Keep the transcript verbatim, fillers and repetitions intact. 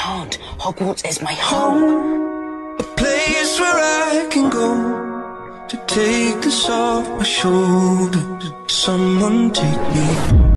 can't. Hogwarts is my home. A place where I can go to take this off my shoulders. Someone take me